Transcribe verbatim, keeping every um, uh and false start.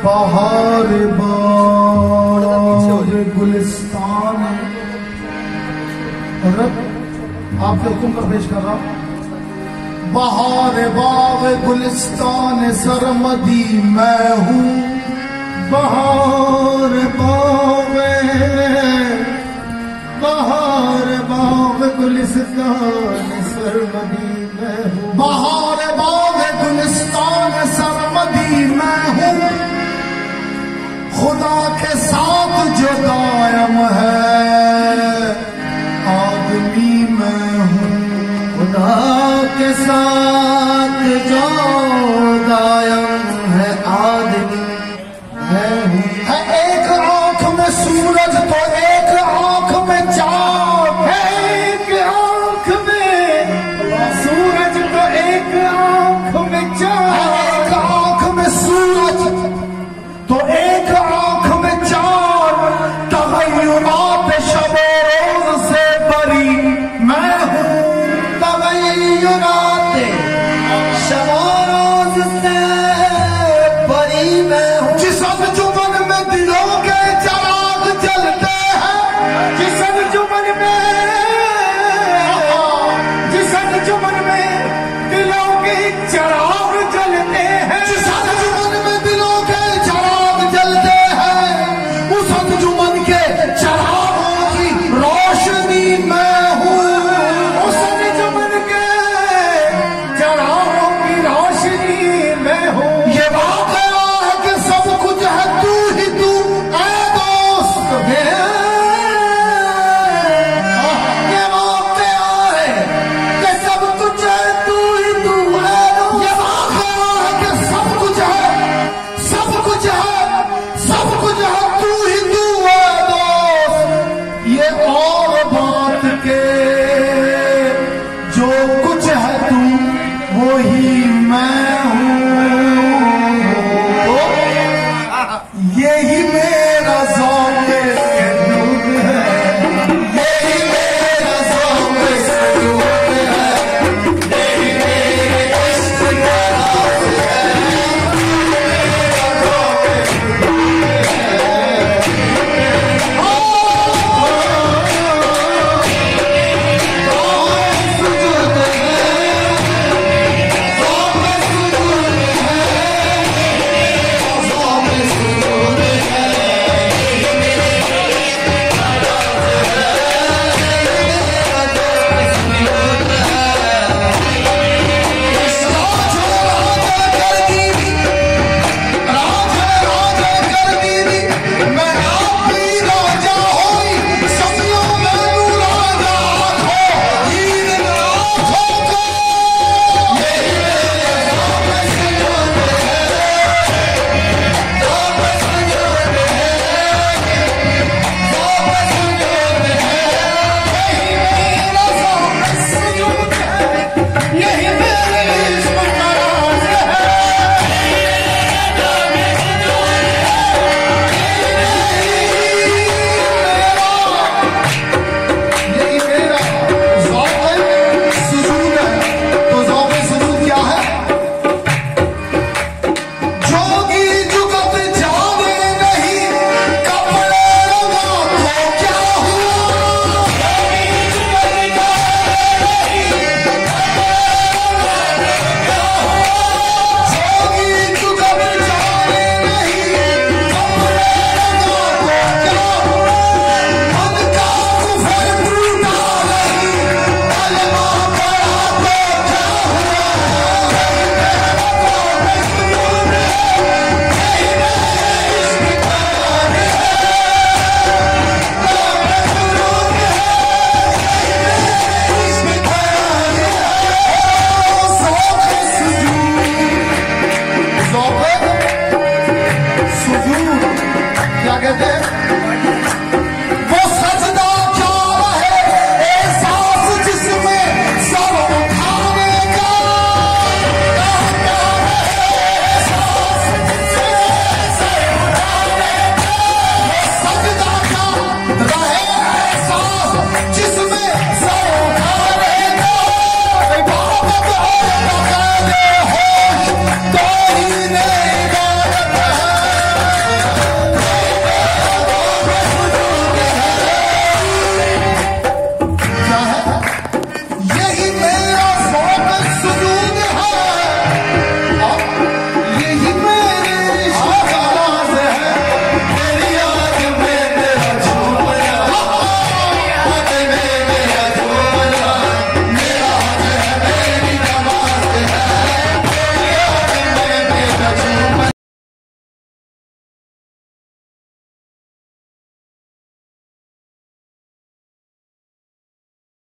बहार बाग गुलिस्तान रब आपके हुक्म पर पेश कर रहा। बहार बाग गुलिस्तान सरमदी मैं हूँ, बहार बाग बहार बाग गुलिस्तान सरमदी मैं हूँ, बहार बाग गुलिस्तान सरमदी मैं हूँ। खुदा के साथ जो कायम है आदमी मैं हूँ, खुदा के साथ जो कायम है आदमी मैं हूँ। है एक आंख में सूरज तो एक आंख में चांद, है एक आंख में सूरज तो एक आंख में चांद, एक आंख में सूरज तो एक आंख में चांद। तगय्युरात शबे रोज से बरी मैं हूँ, तगय्युरात शबे रोज से बरी मैं हूँ। जिस अंजुमन में दिलों के चिराग जलते हैं, जिस अंजुमन में जिस अंजुमन में दिलों के चिराग जलते हैं, जिस अंजुमन में दिलों के चिराग जलते हैं, उस अंजुमन के चिरागों की रोशनी मैं हूँ, उस अंजुमन के चिरागों की रोशनी मैं हूँ। ये वाकया है कि सब कुछ है तू ही तू ऐ दोस्त, ये वाकया है कि सब कुछ है तू ही तू ऐ दोस्त, ये वाकया है कि सब कुछ है सब कुछ है सब कुछ है तू ही तू ऐ दोस्त। ये और बात के जो कुछ है तू वो ही मैं हूँ, यही मेरा ज़ौक़ सजूद है, यही मेरा ज़ौक़ सजूद है, यही मेरे इश्क़ का राज़ है, मेरा ज़ौक़ सजूद है। ओ, ज़ौक़ सजूद है, ज़ौक़ सजूद है, ज़ौक़ सजूद है। क्या कहते हैं?